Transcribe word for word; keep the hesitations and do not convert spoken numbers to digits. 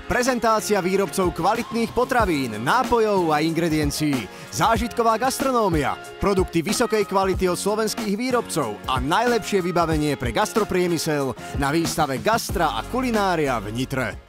Prezentácia výrobcov kvalitných potravín, nápojov a ingrediencií. Zážitková gastronómia, produkty vysokej kvality od slovenských výrobcov a najlepšie vybavenie pre gastropriemysel na výstave Gastra a kulinária v Nitre.